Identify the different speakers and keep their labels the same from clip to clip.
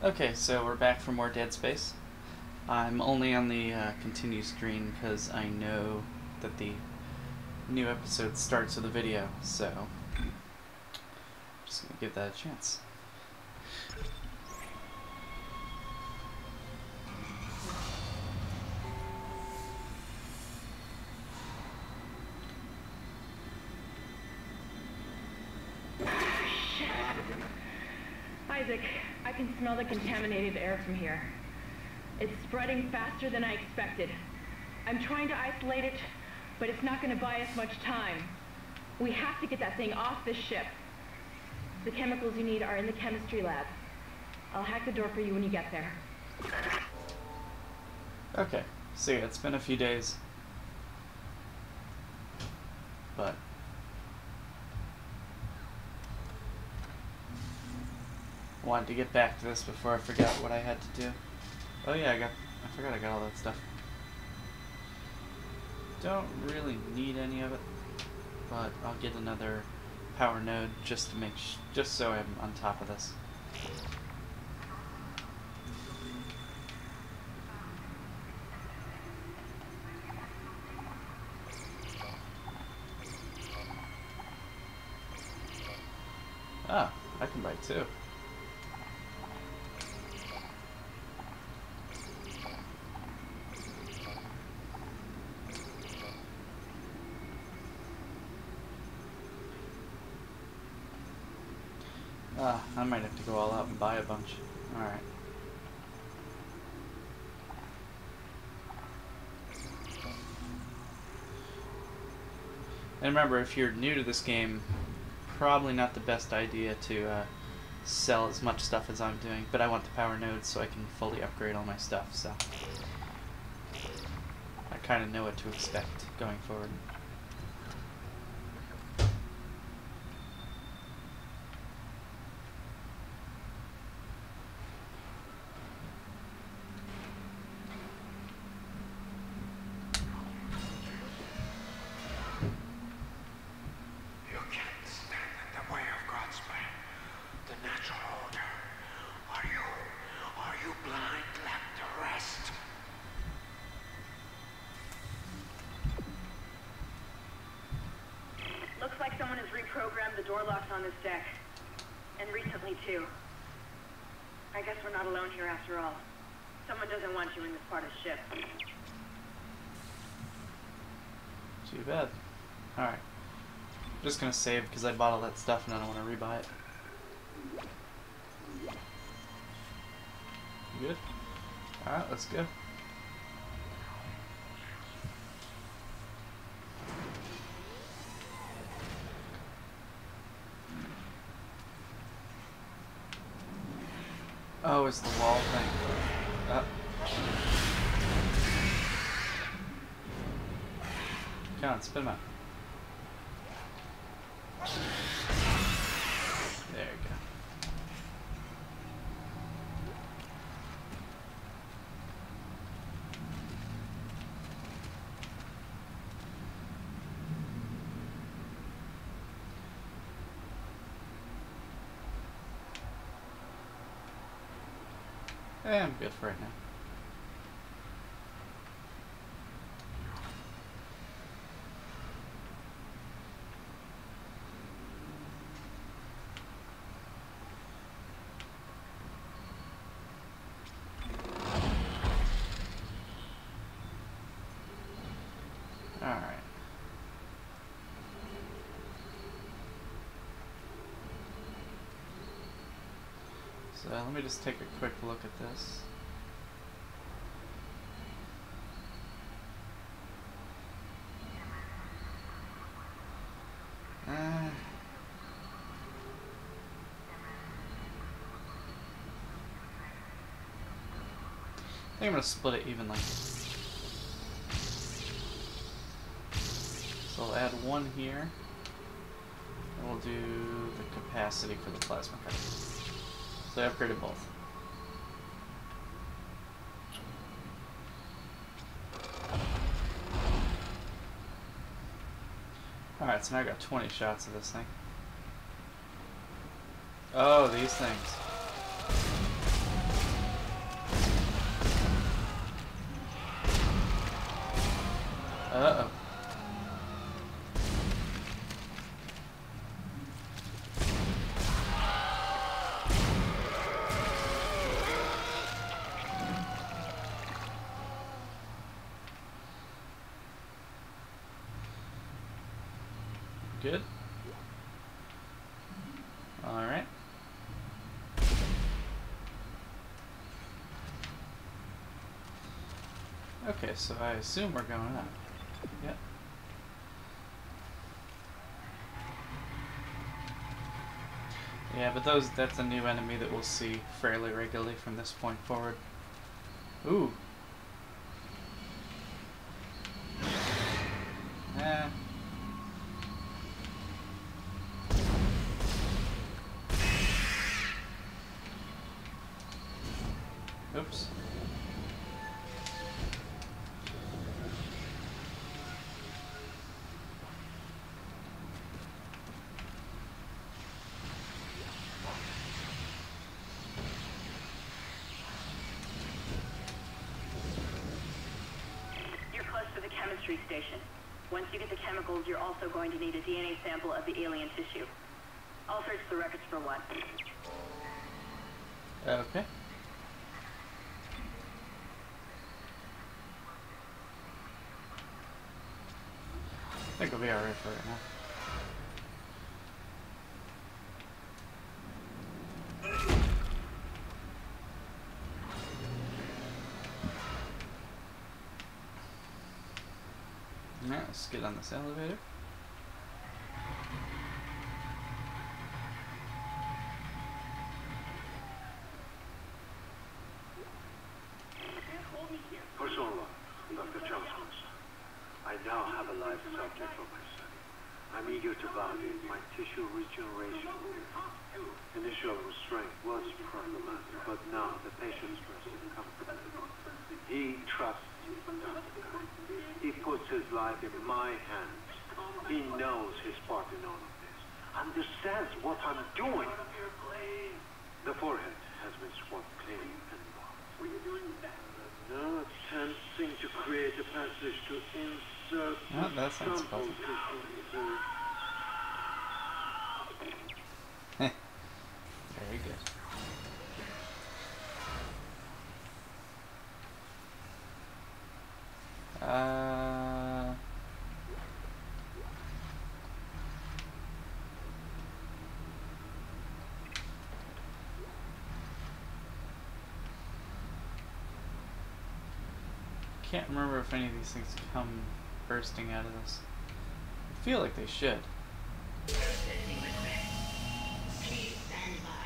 Speaker 1: Okay, so we're back for more Dead Space. I'm only on the continue screen because I know that the new episode starts with a video, so I'm just gonna give that a chance.
Speaker 2: Isaac, I can smell the contaminated air from here. It's spreading faster than I expected. I'm trying to isolate it, but it's not going to buy us much time. We have to get that thing off this ship. The chemicals you need are in the chemistry lab. I'll hack the door for you when you get there.
Speaker 1: Okay, so yeah, it's been a few days, but I wanted to get back to this before I forgot what I had to do. Oh yeah, I forgot I got all that stuff. Don't really need any of it, but I'll get another power node just to make just so I'm on top of this. Ah, I can buy two. I might have to go all out and buy a bunch. Alright. And remember, if you're new to this game, probably not the best idea to sell as much stuff as I'm doing, but I want the power nodes so I can fully upgrade all my stuff, so I kind of know what to expect going forward.
Speaker 2: Looks like someone has reprogrammed the door locks on this deck. And recently, too. I guess we're not alone here after all. Someone doesn't want you in this part of the ship.
Speaker 1: Too bad. Alright. I'm just gonna save because I bought all that stuff and I don't want to rebuy it. You good? Alright, let's go. Oh, it's the wall thing. Come on, spin him out. There you go. Yeah, I'm good for right now. Alright. So let me just take a quick look at this. I think I'm going to split it evenly. So I'll add one here, and we'll do the capacity for the plasma cutter. So I upgraded both. Alright, so now I got 20 shots of this thing. Oh, these things. Good. Alright. Okay, so I assume we're going up. Yep. Yeah, but that's a new enemy that we'll see fairly regularly from this point forward. Ooh. Eh. Oops.
Speaker 2: Chemistry station. Once you get the chemicals, you're also going to need a DNA sample of the alien tissue. I'll search the records for one.
Speaker 1: Okay. I think we'll be alright for right now. Alright, let's get on this elevator.
Speaker 3: Persona, Dr. Johnson. I now have a live subject for my study. I'm eager to validate my tissue regeneration. Initial restraint was problematic, but now the patient's resting comfortably. He trusts Dr. Guy. He puts his life in my hands. He knows his part in all of this. Understands what I'm doing. The forehead has been swabbed clean and marked. Now attempting to create a passage to insert
Speaker 1: Oh, that sounds
Speaker 3: sample
Speaker 1: fun. Very good. Can't remember if any of these things come bursting out of this. I feel like they should.
Speaker 4: Processing request. Please stand by.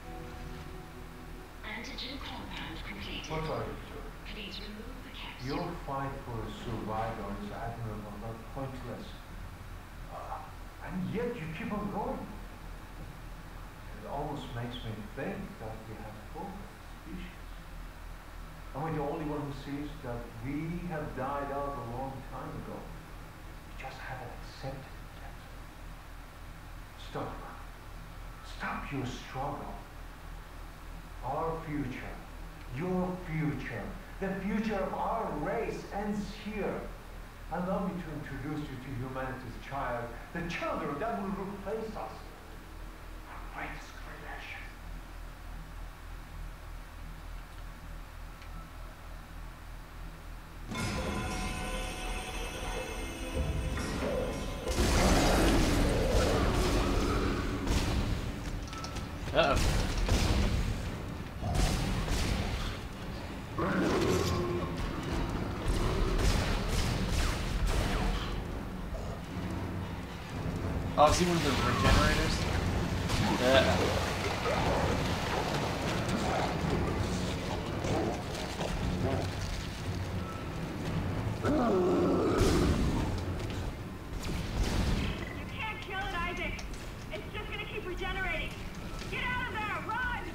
Speaker 4: Antigen compound completed.
Speaker 5: What are you, sir?
Speaker 4: Please remove the capsule.
Speaker 5: Your fight for survival is admirable but pointless. And yet you keep on going. It almost makes me think that we have progressed species. Am I the only one who sees that we have died out a long time ago? We just haven't accepted that. Stop. Stop your struggle. Our future, your future, the future of our race ends here. Allow me to introduce you to humanity's child, the children that will replace us. Our greatest creation.
Speaker 1: Uh-oh. Oh, is he one of those regenerators? Yeah.
Speaker 2: You can't kill it, Isaac. It's just gonna keep regenerating. Get out of there! Run!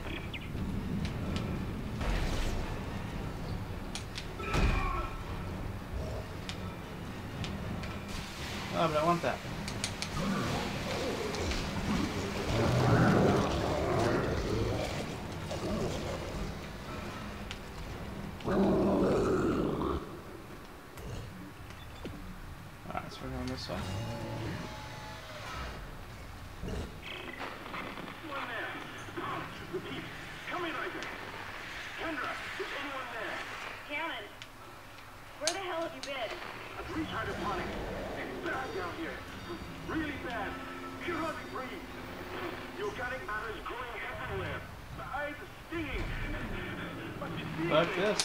Speaker 1: Oh, but I want that. Alright, so we're going this way.
Speaker 3: Anyone there? Repeat. Come in, Isaac. Kendra, is anyone there?
Speaker 2: Hammond, where the hell have you been?
Speaker 3: I've reached hydroponics. It's bad down here. Really bad. Can hardly breathe. The organic matter is growing everywhere. The eyes are stinging. But you see
Speaker 1: Fuck this.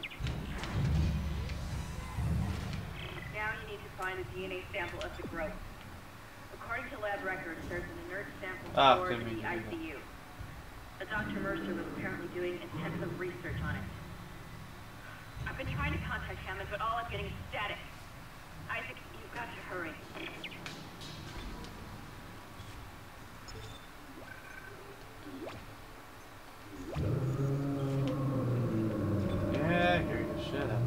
Speaker 6: Now you need to find a DNA sample of the growth. According to lab records, there's an inert sample stored in the ICU. Dr. Mercer was apparently doing intensive research on it. I've been trying to contact Hammond, but all I'm getting is static. Isaac, you've got to hurry.
Speaker 1: Yeah, here you shut up.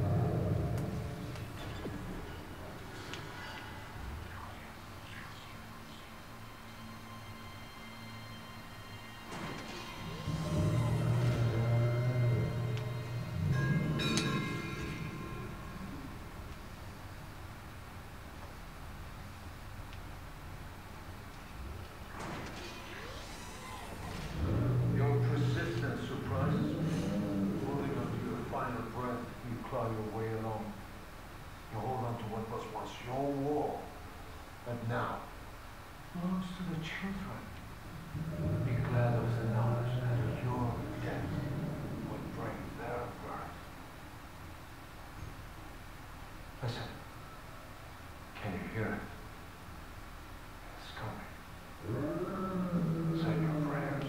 Speaker 5: Your persistence surprises me. Holding on to your final breath, you claw your way along. You hold on to what was once your world, but now belongs to the children. Be glad of the knowledge that your death would bring their birth. Listen. Can you hear it? It's coming. Say your prayers.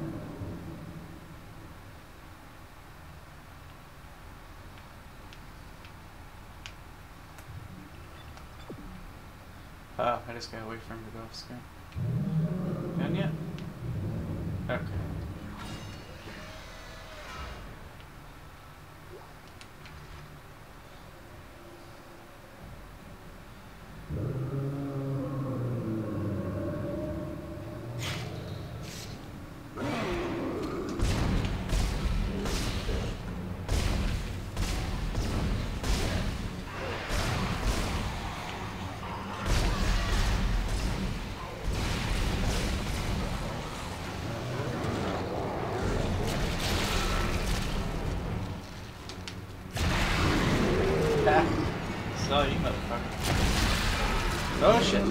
Speaker 1: Oh, I just gotta wait for him to go off screen. Done yet? Okay. Saw you, motherfucker. Oh shit.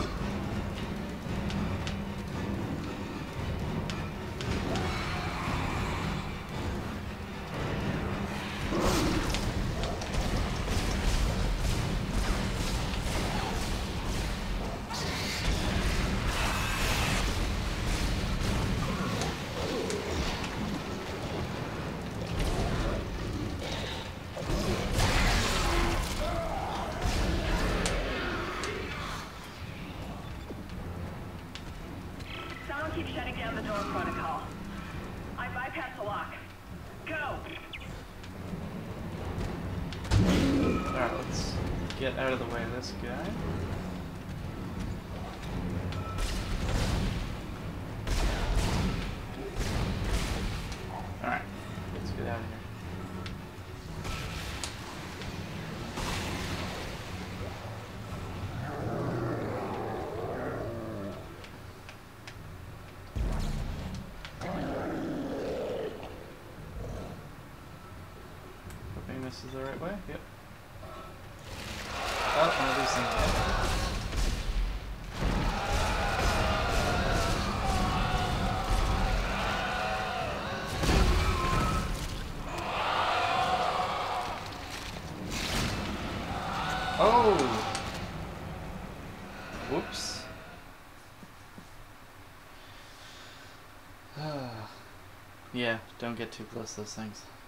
Speaker 6: Someone keeps shutting down the door protocol. I bypassed the lock. Go!
Speaker 1: Alright, let's get out of the way of this guy. Alright, let's get out of here. Hoping this is the right way. Yep. Oh, one of these things. Oh! Whoops. Yeah, don't get too close to those things.